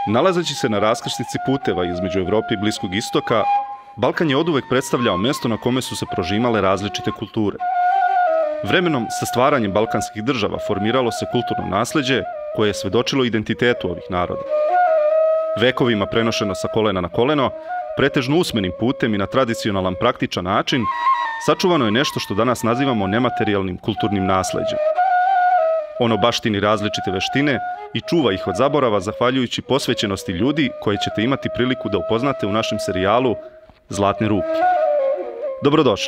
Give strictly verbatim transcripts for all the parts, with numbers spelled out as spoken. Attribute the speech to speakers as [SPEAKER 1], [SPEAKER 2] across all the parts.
[SPEAKER 1] Nalazeći se na raskrsnici puteva između Evrope i Bliskog istoka, Balkan je oduvek predstavljao mesto na kome su se prožimale različite kulture. Vremenom, sa stvaranjem balkanskih država, formiralo se kulturno nasleđe koje je svedočilo identitetu ovih naroda. Vekovima prenošeno sa kolena na koleno, pretežno usmenim putem i na tradicionalan praktičan način, sačuvano je nešto što danas nazivamo nematerijalnim kulturnim nasleđem. Ono baštini različite veštine i čuva ih od zaborava zahvaljujući posvećenosti ljudi koje ćete imati priliku da upoznate u našem serijalu Zlatne ruke. Dobrodošli!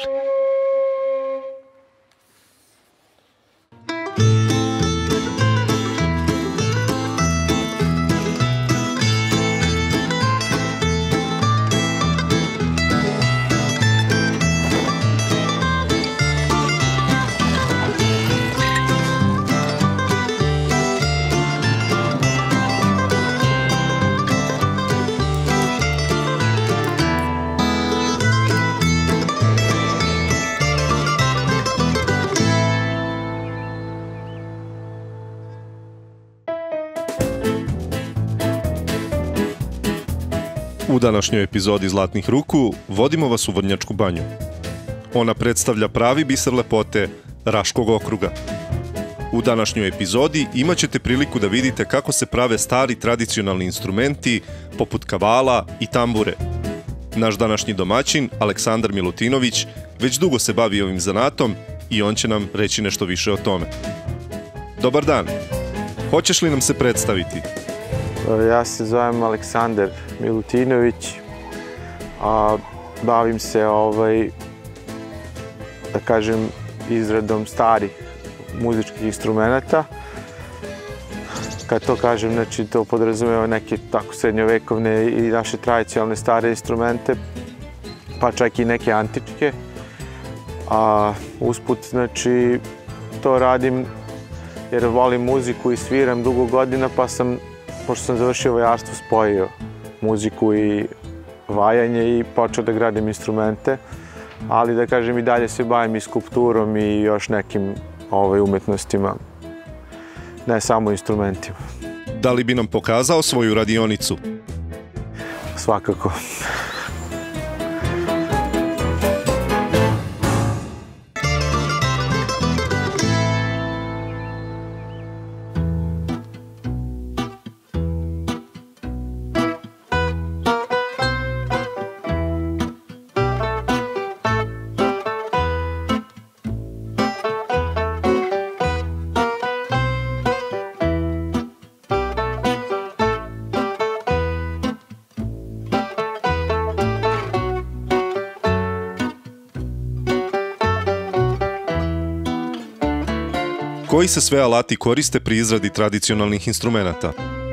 [SPEAKER 2] U današnjoj epizodi Zlatnih ruku vodimo vas u Vrnjačku banju. Ona predstavlja pravi biser lepote Raškog okruga. U današnjoj epizodi imat ćete priliku da vidite kako se prave stari tradicionalni instrumenti poput kavala i tambure. Naš današnji domaćin, Aleksandar Milutinović, već dugo se bavi ovim zanatom i on će nam reći nešto više o tome. Dobar dan! Hoćeš li nam se predstaviti?
[SPEAKER 3] Ja se zovem Aleksandar Milutinović, a bavim se, ovaj, da kažem, izradom starih muzičkih instrumenata. Kad to kažem, znači to podrazumeva neke tako srednjovekovne i naše tradicionalne stare instrumente, pa čak i neke antičke. A usput, znači, to radim jer volim muziku i sviram dugo godina, pa sam pošto sam završio vajarstvo, spojio muziku i vajanje i počeo da gradim instrumente, ali da kažem i dalje se bavim i skulpturom i još nekim ovaj, umetnostima, ne samo instrumentima.
[SPEAKER 2] Da li bi nam pokazao svoju radionicu?
[SPEAKER 3] Svakako.
[SPEAKER 2] Koji se sve alati koriste pri izradi tradicionalnih instrumenata?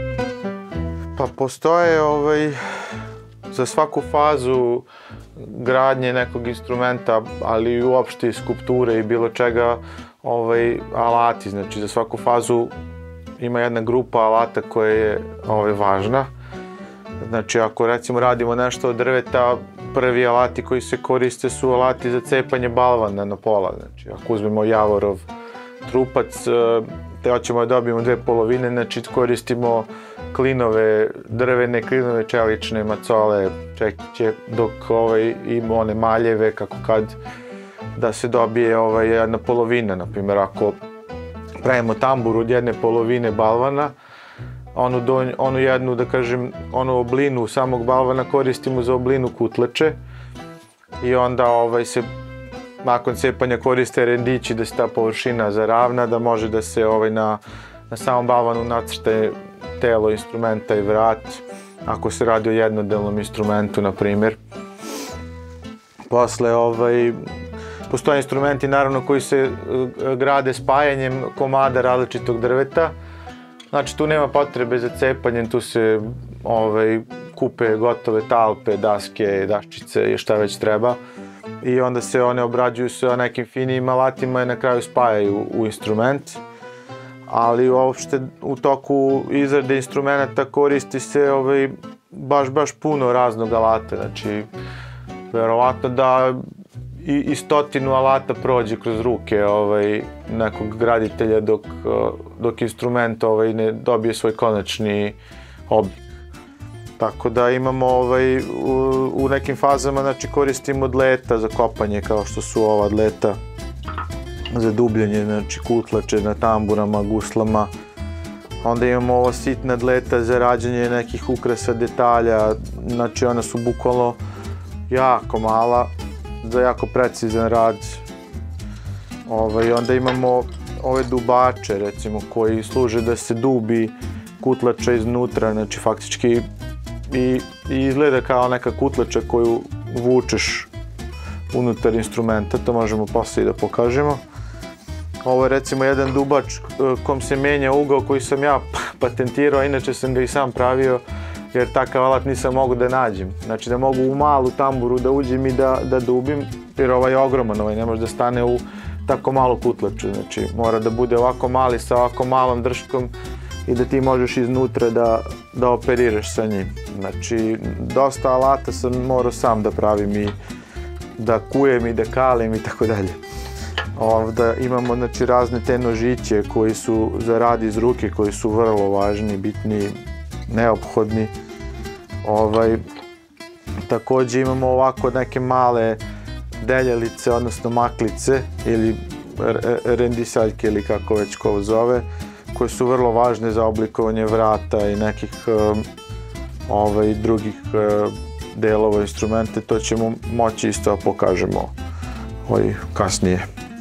[SPEAKER 3] Pa postoje ovaj, za svaku fazu gradnje nekog instrumenta, ali i uopšte i skulpture i bilo čega, ovaj, alati. Znači za svaku fazu ima jedna grupa alata koja je ovaj, važna. Znači ako recimo radimo nešto od drveta, prvi alati koji se koriste su alati za cepanje balvana na pola. Znači ako uzmemo javorov trupac, te hoćemo da dobijemo dve polovine, znači koristimo klinove, drvene klinove, čelične, macole, čekiće, dok ovaj, ima one maljeve, kako kad, da se dobije ovaj, jedna polovina. Naprimjer, ako pravimo tambur od jedne polovine balvana, onu, donj, onu jednu, da kažem, onu oblinu samog balvana koristimo za oblinu kutleče i onda ovaj, se nakon cepanja koriste rendići da se ta površina zaravna, da može da se ovaj, na, na samom balvanu nacrte telo instrumenta i vrat, ako se radi o jednodelnom instrumentu, na primjer. Posle, ovaj, postoje instrumenti, naravno, koji se grade spajanjem komada različitog drveta. Znači, tu nema potrebe za cepanjem, tu se ovaj, kupe gotove talpe, daske, daščice i šta već treba. I onda se one obrađuju sa nekim finijim alatima i na kraju spajaju u instrument. Ali uopšte u toku izrade instrumenta koristi se ovaj, baš, baš puno raznog alata. Znači, verovatno da i, i stotinu alata prođe kroz ruke ovaj, nekog graditelja dok, dok instrument ovaj, ne dobije svoj konačni oblik. Tako da imamo ovaj, u, u nekim fazama znači, koristimo dleta za kopanje kao što su ova dleta za dubljenje, znači kutlače na tamburama, guslama. Onda imamo ovo sitna dleta za rađenje nekih ukrasa, detalja, znači ona su bukvalno jako mala, za jako precizan rad. Ovaj, onda imamo ove dubače, recimo, koji služe da se dubi kutlača iznutra, znači faktički i, i izgleda kao neka kutlača koju vučeš unutar instrumenta, to možemo poslije da pokažemo. Ovo je recimo jedan dubač kom se menja ugao koji sam ja patentirao, inače sam ga i sam pravio jer takav alat nisam mogu da nađem. Znači da mogu u malu tamburu da uđem i da, da dubim, jer ovaj je ogroman, ovaj ne može da stane u tako malu kutlaču. Znači mora da bude ovako mali sa ovako malom drškom i da ti možeš iznutra da, da operiraš sa njim. Znači dosta alata sam morao sam da pravim i da kujem i da kalim i tako dalje. Ovdje imamo znači, razne te nožiće koji su za rad iz ruke, koji su vrlo važni, bitni, neophodni. Ovaj, također imamo ovako neke male deljalice, odnosno maklice ili rendisaljke ili kako već ko zove, koje su vrlo važne za oblikovanje vrata i nekih um, ovaj, drugih uh, delova instrumente. To ćemo moći isto pokažemo ovaj, kasnije.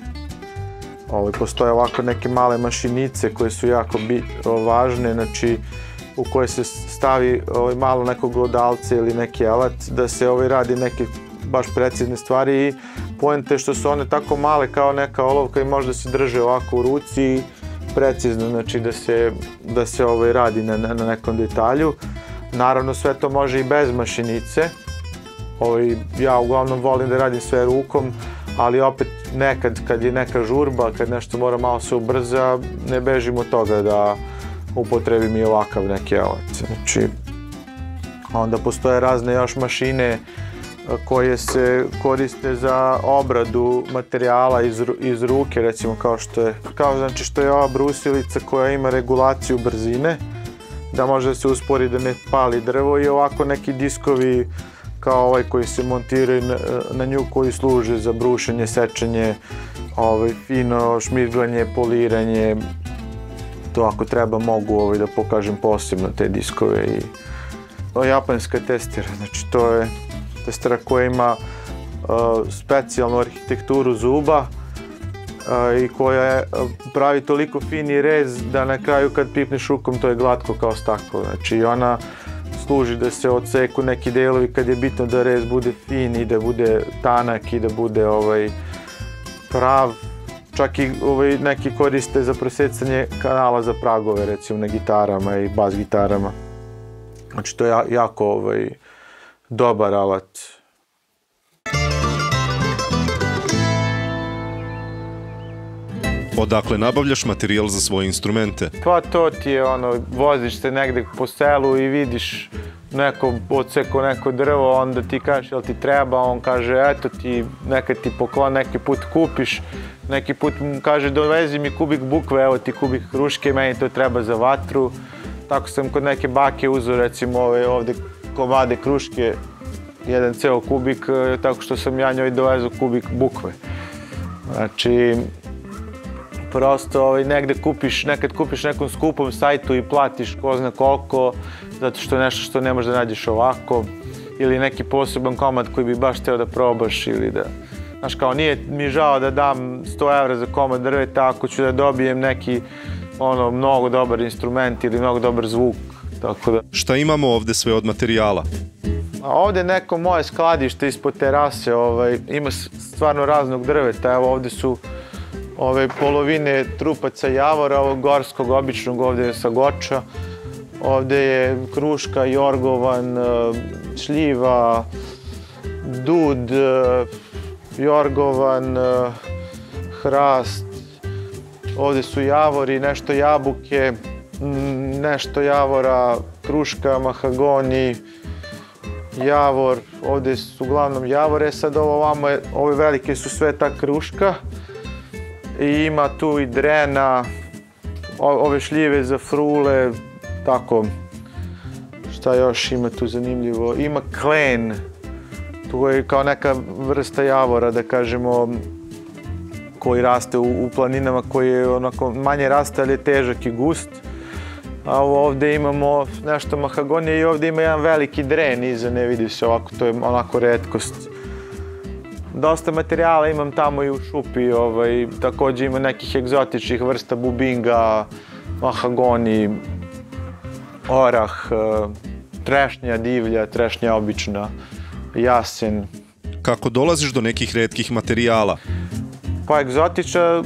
[SPEAKER 3] Ovaj, postoje ovako neke male mašinice koje su jako bi, važne, znači u koje se stavi ovaj, malo nekog glodalca ili neki alat da se ovaj, radi neke baš precizne stvari i poenta je što su one tako male kao neka olovka i može da se drže ovako u ruci i precizno, znači da se, da se ovaj, radi na, na nekom detalju. Naravno sve to može i bez mašinice. Ovaj, ja uglavnom volim da radim sve rukom, ali opet nekad kad je neka žurba, kad nešto mora malo se ubrza, ne bežim od toga da upotrebim i ovakav neki alat. Znači, onda postoje razne još mašine koje se koriste za obradu materijala iz, iz ruke, recimo kao što je, kao znači što je ova brusilica koja ima regulaciju brzine, da može da se uspori da ne pali drvo i ovako neki diskovi kao ovaj koji se montiraju na, na nju koji služe za brušenje, sečenje, ovaj, fino šmirglanje, poliranje. To ako treba mogu ovaj, da pokažem posebno te diskove. I o, japanska testera, znači to je testera koja ima uh, specijalnu arhitekturu zuba uh, i koja je, uh, pravi toliko fini rez da na kraju kad pipneš rukom to je glatko kao staklo. Znači ona služi da se odseku neki delovi kad je bitno da rez bude fin i da bude tanak i da bude ovaj, prav. Čak i ovaj, neki koriste za prosecanje kanala za pragove, recimo na gitarama i bas gitarama. Znači to je jako ovaj, dobar alat.
[SPEAKER 2] Odakle nabavljaš materijal za svoje instrumente?
[SPEAKER 3] Pa to ti je ono, voziš se negde po selu i vidiš neko odseko neko drvo, onda ti kažeš jel ti treba, on kaže eto ti, nekad ti poklon, neki put kupiš, neki put mu kaže dovezi mi kubik bukve, evo ti kubik kruške, meni to treba za vatru. Tako sam kod neke bake uzeo recimo ove ovde komade kruške, jedan ceo kubik, tako što sam ja njoj dovezao kubik bukve. Znači, prosto ovaj, negde kupiš, nekad kupiš nekom skupom sajtu i platiš ko zna koliko, zato što je nešto što ne možeš da nađeš ovako, ili neki poseban komad koji bi baš hteo da probaš, ili da, znaš kao, nije mi žao da dam sto evra za komad drveta ako ću da dobijem neki, ono, mnogo dobar instrument ili mnogo dobar zvuk, tako da.
[SPEAKER 2] Šta imamo ovde sve od materijala?
[SPEAKER 3] A ovde je neko moje skladište ispod terase, ovaj, ima stvarno raznog drveta, evo ovde su ove polovine trupaca javora, ovog gorskog, običnog, ovde je sagoča, ovde je kruška, jorgovan, šljiva, dud, jorgovan, hrast, ovde su javori, nešto jabuke, nešto javora, kruška, mahagoni, javor, ovde su uglavnom javore, sad ovo ovamo, je, ove velike su sve ta kruška i ima tu i drena, ove šljive za frule, tako, Šta još ima tu zanimljivo? Ima klen, tu je kao neka vrsta javora, da kažemo, koji raste u, u planinama, koji je onako manje raste, ali je težak i gust. A ovdje imamo nešto mahagonije i ovdje ima jedan veliki dren iza, ne vidi se ovako, to je onako retkost. Dosta materijala imam tamo i u šupi, ovaj, također ima nekih egzotičnih vrsta bubinga, mahagoni, orah, trešnja divlja, trešnja obična, jasen.
[SPEAKER 2] Kako dolaziš do nekih retkih materijala?
[SPEAKER 3] Pa egzotična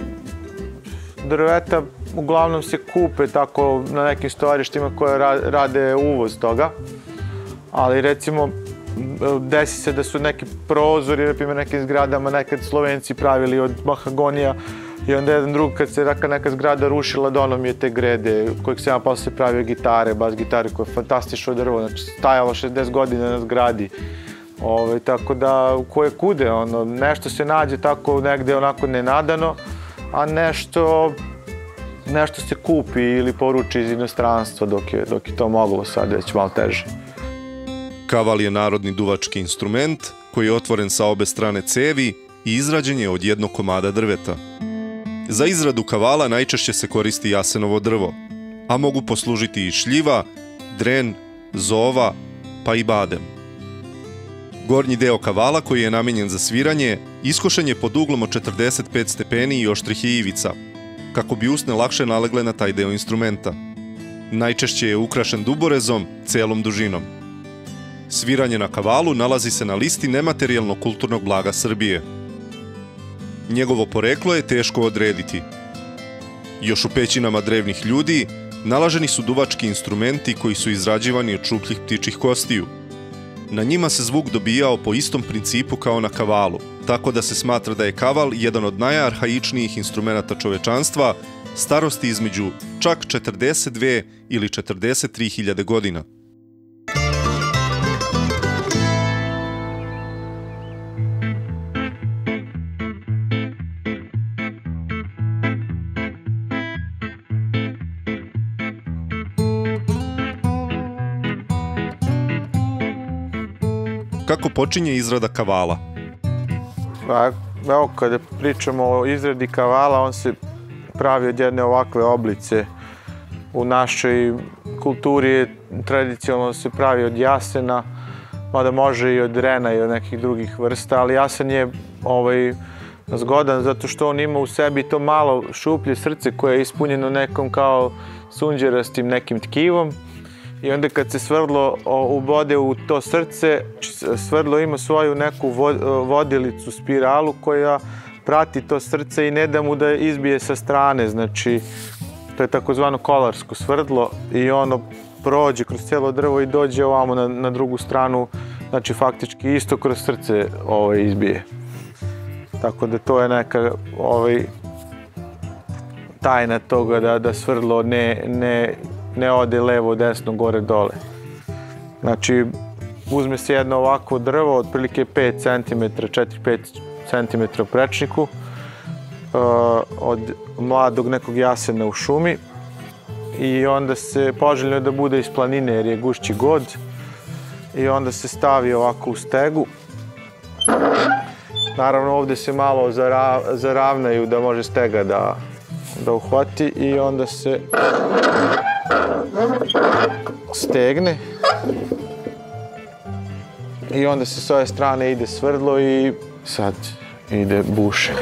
[SPEAKER 3] drveta uglavnom se kupe tako na nekim stvarištima koje rade uvoz toga, ali recimo desi se da su neki prozori, na primjer nekim zgradama nekad Slovenci pravili od mahagonija i onda jedan drug kad se neka zgrada rušila dono mi je te grede kojeg se ja posle pravio gitare, bas gitare koje je fantastično drvo, znači stajalo šezdeset godina na zgradi. Ove, tako da koje kude, ono, nešto se nađe tako negde onako nenadano, a nešto, nešto se kupi ili poruči iz inostranstva dok je, dok je to moglo, sad već malo teže.
[SPEAKER 2] Kaval je narodni duvački instrument koji je otvoren sa obe strane cevi i izrađen je od jednog komada drveta. Za izradu kavala najčešće se koristi jasenovo drvo, a mogu poslužiti i šljiva, dren, zova, pa i badem. Gornji deo kavala, koji je namenjen za sviranje, iskošen je pod uglom od četrdeset pet stepeni i oštrih je ivica, kako bi usne lakše nalegle na taj deo instrumenta. Najčešće je ukrašen duborezom, celom dužinom. Sviranje na kavalu nalazi se na listi nematerijalnog kulturnog blaga Srbije. Njegovo poreklo je teško odrediti. Još u pećinama drevnih ljudi nalaženi su duvački instrumenti koji su izrađivani od šupljih ptičjih kostiju. Na njima se zvuk dobijao po istom principu kao na kavalu, tako da se smatra da je kaval jedan od najarhaičnijih instrumenata čovečanstva, starosti između čak četrdeset dve ili četrdeset tri hiljade godina. Kako počinje izrada kavala?
[SPEAKER 3] Pa, evo, kada pričamo o izradi kavala, on se pravi od jedne ovakve oblice. U našoj kulturi je tradicionalno se pravi od jasena, mada može i od drena i od nekih drugih vrsta, ali jasen je ovaj, zgodan zato što on ima u sebi to malo šuplje srce koje je ispunjeno nekom kao sunđerastim nekim tkivom. I onda kad se svrdlo ubode u to srce, svrdlo ima svoju neku vodilicu, spiralu koja prati to srce i ne da mu da izbije sa strane. Znači, to je takozvano kolarsko svrdlo i ono prođe kroz cijelo drvo i dođe ovamo na, na drugu stranu, znači faktički isto kroz srce ovaj, izbije. Tako da to je neka ovaj, tajna toga da, da svrdlo ne, ne ne ode levo, desno, gore, dole. Znači, uzme se jedno ovako drvo, otprilike pet centimetara, četiri do pet centimetara u prečniku, od mladog nekog jasena u šumi i onda se poželjno da bude iz planine jer je gušći god i onda se stavi ovako u stegu. Naravno, ovdje se malo zaravnaju da može stega da, da uhvati i onda se stegne i onda se s ove strane ide svrdlo i sad ide bušenje.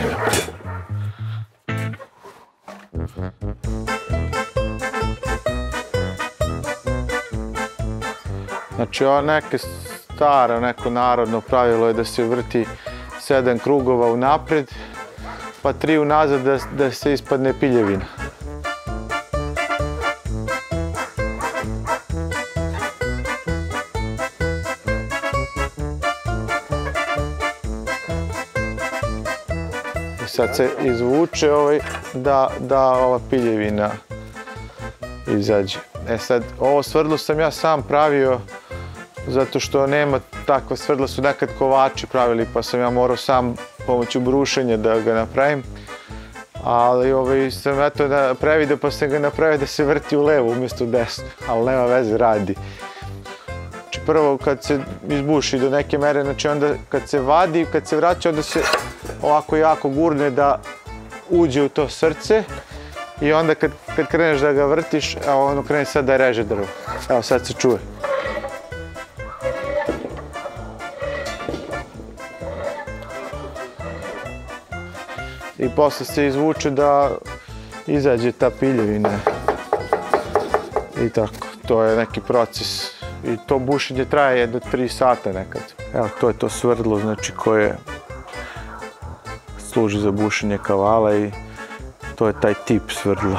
[SPEAKER 3] Znači, ovo neke staro, neko narodno pravilo je da se vrti sedam krugova unapred, pa tri unazad da, da se ispadne piljevina. Sad se izvuče ovaj, da, da ova piljevina izađe. E sad, ovo svrdlo sam ja sam pravio zato što nema takva svrdla, su nekad kovači pravili pa sam ja morao sam pomoću brušenja da ga napravim. Ali ovaj, sam eto previdio pa sam ga napravio da se vrti u levo umjesto u desno, ali nema veze, radi. prvo kad se izbuši do neke mere, znači onda kad se vadi, kad se vraća, onda se ovako jako gurne da uđe u to srce i onda kad, kad kreneš da ga vrtiš, evo ono krene sad da reže drvo. Evo sad se čuje. I posle se izvuče da izađe ta piljevina. I tako, to je neki proces. I to bušenje traje jedno tri sata nekad. Evo, to je to svrdlo, znači, koje služi za bušenje kavala i to je taj tip svrdla.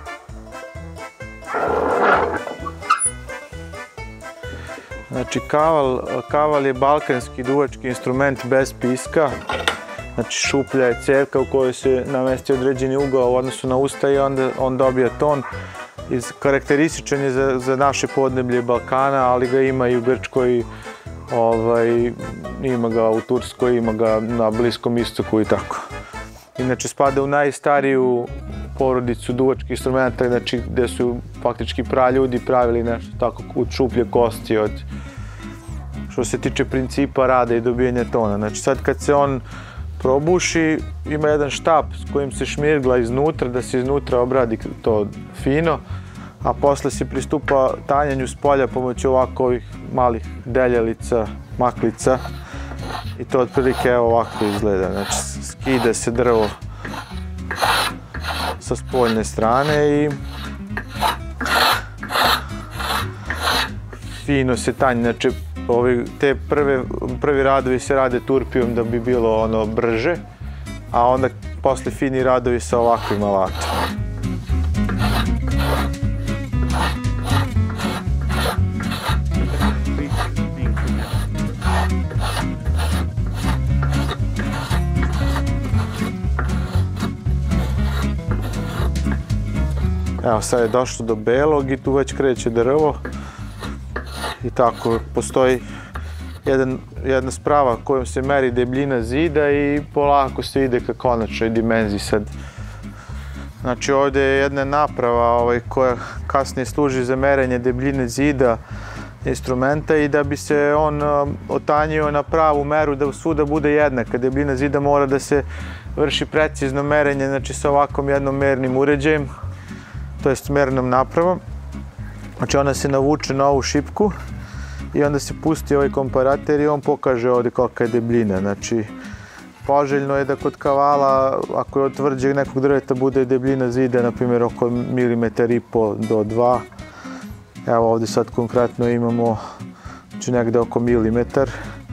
[SPEAKER 3] Znači, kaval, kaval je balkanski duvački instrument bez piska. Znači, šuplja je cevka u kojoj se namesti određeni ugao u odnosu na usta i onda on dobija ton. Karakterističan je za, za naše podneblje Balkana, ali ga ima i u Grčkoj, ovaj, ima ga u Turskoj, ima ga na Bliskom istoku i tako. Inače, spada u najstariju porodicu duvačkih instrumenta, znači gde su faktički praljudi pravili nešto tako od šuplje kosti, od, što se tiče principa rada i dobijanja tona. Znači, sad kad se on probuši, ima jedan štap s kojim se šmirgla iznutra, da se iznutra obradi to fino, a posle se pristupa tanjanju s polja pomoću ovako ovih malih deljalica, maklica i to otprilike evo ovako izgleda. Znači, skida se drvo sa spoljne strane i fino se tanji. Znači, ovi, te prve, prvi radovi se rade turpijom da bi bilo ono brže, a onda posle fini radovi sa ovakvim alatom. Evo, sad je došlo do belog i tu već kreće drvo. I tako, postoji jedan, jedna sprava kojom se meri debljina zida i polako se ide ka konačnoj dimenziji sad. Znači, ovdje je jedna naprava ovaj, koja kasnije služi za merenje debljine zida instrumenta i da bi se on um, otanjio na pravu meru, da svuda bude jednaka. Debljina zida mora da se vrši precizno merenje, znači sa ovakvom jednom mernim uređajem, to jest mernom napravom. Znači, ona se navuče na ovu šipku i onda se pusti ovaj komparator i on pokaže ovdje kolika je debljina. Znači, poželjno je da kod kavala, ako je od tvrđeg nekog drveta, bude debljina zida, na primjer, oko milimetar i po do dva. Evo ovdje sad konkretno imamo, znači, negde oko milimetar.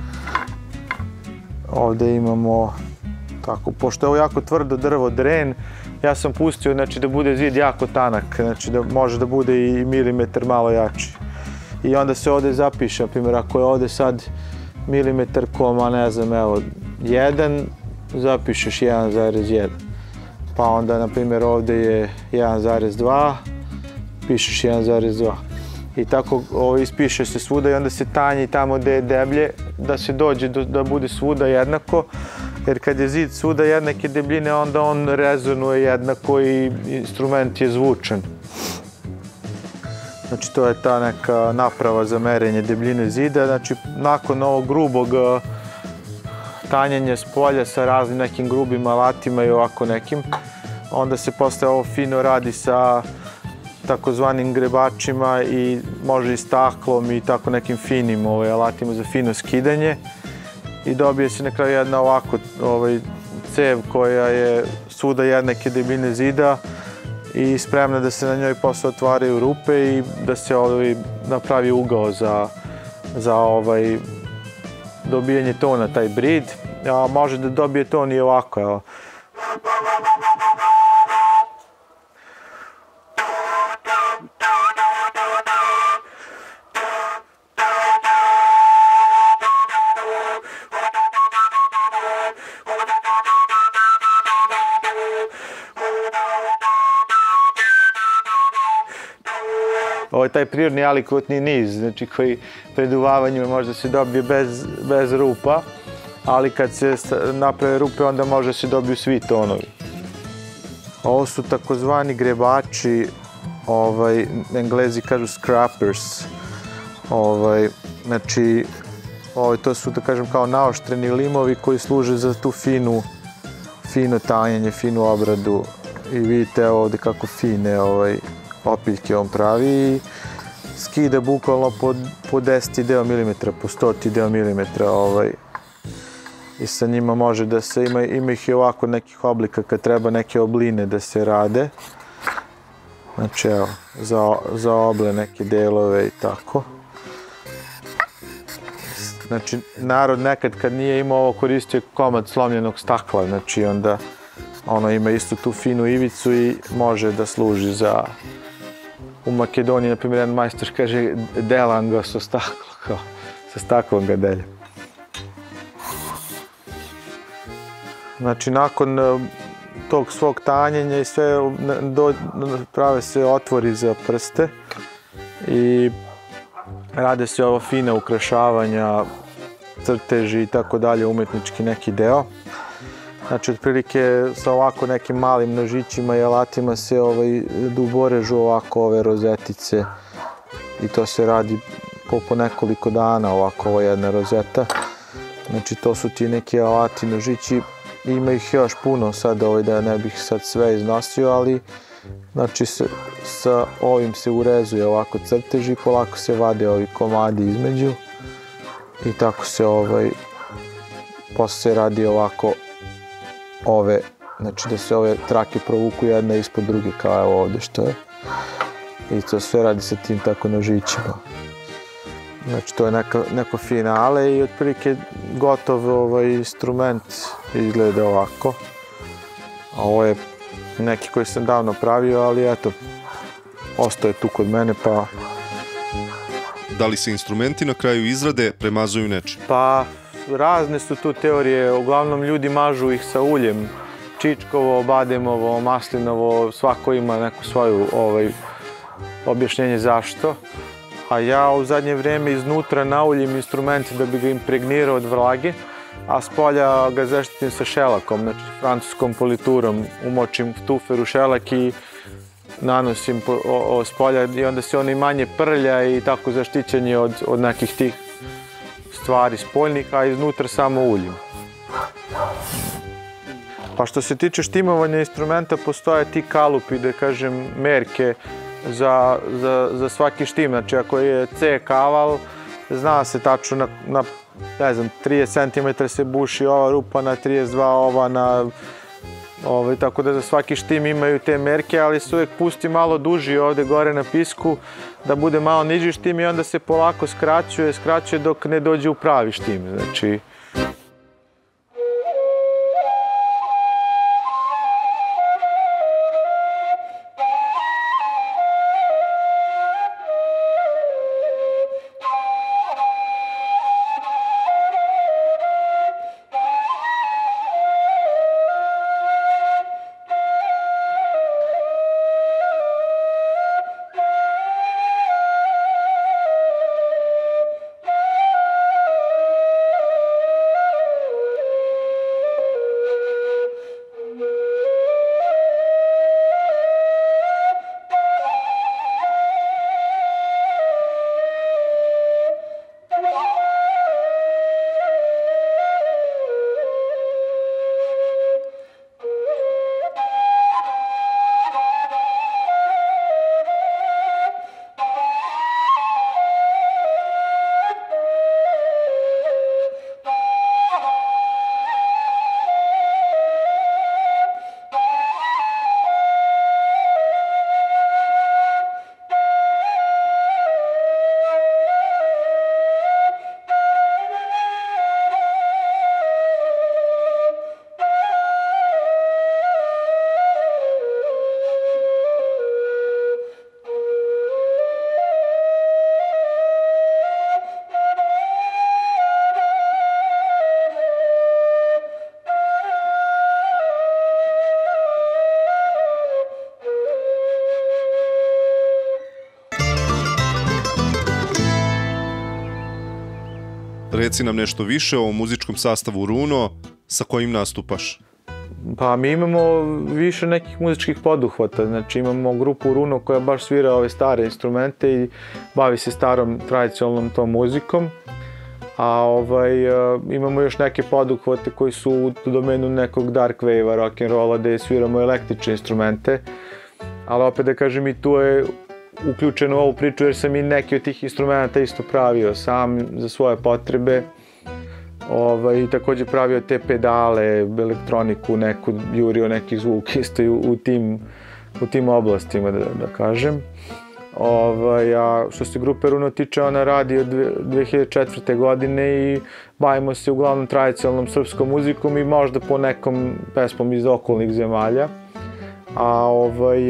[SPEAKER 3] Ovdje imamo, tako, pošto je ovo jako tvrdo drvo, dren, ja sam pustio, znači, da bude zid jako tanak, znači da može da bude i milimetar malo jači. I onda se ovdje zapiše, na primjer, ako je ovdje sad milimetar koma, ne znam, evo, jedan, zapišeš jedan zarez jedan. Pa onda, na primjer, ovdje je jedan zarez dva, pišeš jedan zarez dva. I tako ovo ispiše se svuda i onda se tanji tamo gde je deblje, da se dođe do, da bude svuda jednako. Jer kad je zid svuda jednake debljine, onda on rezonuje jednako i instrument je zvučan. Znači, to je ta neka naprava za merenje debljine zida. Znači, nakon ovog grubog tanjenja s polja sa raznim nekim grubim alatima i ovako nekim, onda se posle ovo fino radi sa takozvanim grebačima i može i staklom i tako nekim finim ovaj, alatima za fino skidanje. I dobije se na kraju jedna ovako ovaj, cev koja je svuda jednake debljine zida i spremna da se na njoj posle otvaraju rupe i da se ovaj, napravi ugao za, za ovaj, dobijanje tona, taj brid. A može da dobije ton i ovako, evo. Ovo je taj prirodni alikotni niz, znači koji preduvavanjem možda se dobije bez, bez rupa, ali kad se naprave rupe onda može se dobiju svi tonovi. Ovo su takozvani grebači, ovaj, Englezi kažu scrappers. Ovaj, znači, ovaj, to su, da kažem, kao naoštreni limovi koji služe za tu finu, fino tanjenje, finu obradu. I vidite ovde kako fine ovaj, opiljke on pravi i skida bukvalno po, po deseti deo milimetra, po stoti deo milimetra. Ovaj, I sa njima može da se, ima, ima ih i ovako nekih oblika kad treba neke obline da se rade. Znači, evo, za, za oble neke delove i tako. Znači, narod nekad kad nije imao ovo koristio komad slomljenog stakla, znači onda ono ima isto tu finu ivicu i može da služi za... U Makedoniji, na primjer, jedan majstor kaže delam ga sa staklo, kao sa staklom ga delja. Znači, nakon tog svog tanjenja i sve, do, prave se otvori za prste i rade se ovo fine ukrašavanja, crteži i tako dalje, umetnički neki deo. Znači, otprilike sa ovako nekim malim nožićima i alatima se ovaj, duborežu ovako ove rozetice i to se radi po, po nekoliko dana ovako ova jedna rozeta. Znači, to su ti neki alati, nožići. Ima ih još puno sad, ovaj, da ne bih sad sve iznosio, ali znači se, sa ovim se urezuje ovako crteži i polako se vade ovi komadi između i tako se ovaj, posle se radi ovako ove, znači da se ove trake provuku jedna ispod druge kao evo ovde što je i to sve radi sa tim tako nožićima. Znači to je neka, neko finale i otprilike gotov ovaj instrument izgleda ovako. A ovo je neki koji sam davno pravio, ali eto, ostao je tu kod mene pa...
[SPEAKER 2] Da li se instrumenti na kraju izrade premazuju nečim?
[SPEAKER 3] Pa razne su tu teorije, uglavnom ljudi mažu ih sa uljem. Čičkovo, bademovo, maslinovo, svako ima neku svoju ovaj, objašnjenje zašto. A ja u zadnje vrijeme iznutra nauljim instrumente da bi ga impregnirao od vlage, a s polja ga zaštitim sa šelakom, znači francuskom politurom. Umočim tufer u šelak i nanosim po, o, o, s polja i onda se ono i manje prlja i tako zaštićen je od, od nekih tih stvari spoljnih, a iznutra samo uljim. Pa što se tiče štimovanja instrumenta, postoje ti kalupi, da kažem, merke, Za, za, za svaki štim. Znači, ako je C kaval, zna se tačno na, na ne znam, trideset centimetara se buši ova rupa, na trideset dva ova, na ovaj, tako da za svaki štim imaju te merke, ali se uvijek pusti malo duži ovde gore na pisku, da bude malo niži štim i onda se polako skraćuje, skraćuje dok ne dođe u pravi štim. Znači,
[SPEAKER 2] Reci nam nešto više o muzičkom sastavu Runo, sa kojim nastupaš.
[SPEAKER 3] Pa mi imamo više nekih muzičkih poduhvata, znači imamo grupu Runo koja baš svira ove stare instrumente i bavi se starom tradicionalnom tom muzikom, a ovaj, imamo još neke poduhvate koji su u domenu nekog dark wave-a, rock'n'rolla, gde sviramo električne instrumente, ali opet da kažem i tu je uključeno u ovu priču jer sam i neki od tih instrumenta isto pravio sam za svoje potrebe. Ovaj, i takođe pravio te pedale, elektroniku, neku, jurio neki zvuk isto u, u, tim, u tim oblastima, da, da kažem. Ovaj, a što se grupe Runo tiče, ona radi od dve hiljade četvrte. godine i bavimo se uglavnom tradicionalnom srpskom muzikom i možda po nekom pesmom iz okolnih zemalja. A ovaj,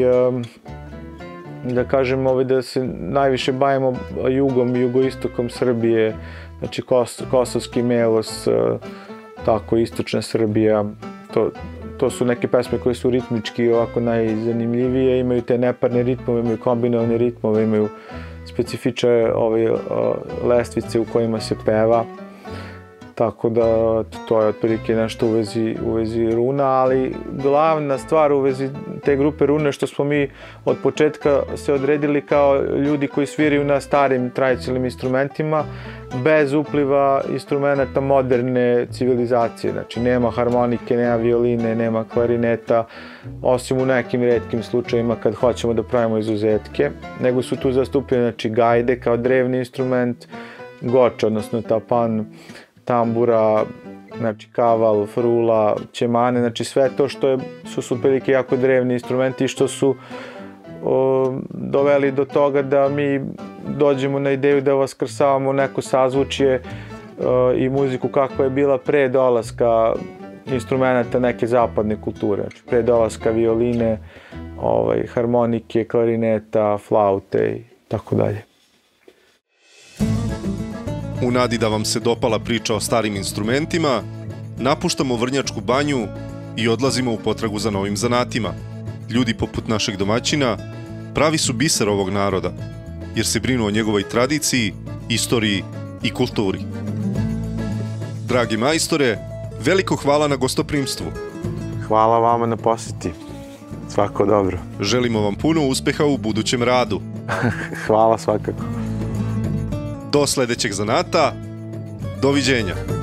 [SPEAKER 3] da kažem ovaj, da se najviše bavimo jugom i jugoistokom Srbije, znači Kos, Kosovski Melos, tako istočna Srbija, to, to su neke pesme koje su ritmički ovako najzanimljivije, imaju te neparne ritmove, imaju kombinovane ritmove, imaju specifične ove, lestvice u kojima se peva, tako da to je otprilike nešto u vezi, u vezi Runa, ali glavna stvar u vezi te grupe Rune što smo mi od početka se odredili kao ljudi koji sviraju na starim tradicionalnim instrumentima bez upliva instrumenta moderne civilizacije, znači nema harmonike, nema violine, nema klarineta, osim u nekim retkim slučajima kad hoćemo da pravimo izuzetke, nego su tu zastupljene znači gajde kao drevni instrument, goč, odnosno tapan, tambura, znači kaval, frula, ćemane, znači sve to što je, su su otprilike jako drevni instrumenti i što su o, doveli do toga da mi dođemo na ideju da vaskrsavamo neko sazvučje o, i muziku kakva je bila pre dolaska instrumenta neke zapadne kulture, znači pre dolaska violine, ovaj, harmonike, klarineta, flaute i tako dalje.
[SPEAKER 2] U nadi da vam se dopala priča o starim instrumentima, napuštamo Vrnjačku banju i odlazimo u potragu za novim zanatima. Ljudi poput našeg domaćina pravi su biser ovog naroda, jer se brinu o njegovoj tradiciji, istoriji i kulturi. Dragi majstore, veliko hvala na gostoprimstvu.
[SPEAKER 3] Hvala vama na poseti. Svako dobro.
[SPEAKER 2] Želimo vam puno uspeha u budućem radu.
[SPEAKER 3] Hvala svakako.
[SPEAKER 2] Do sledećeg zanata, doviđenja.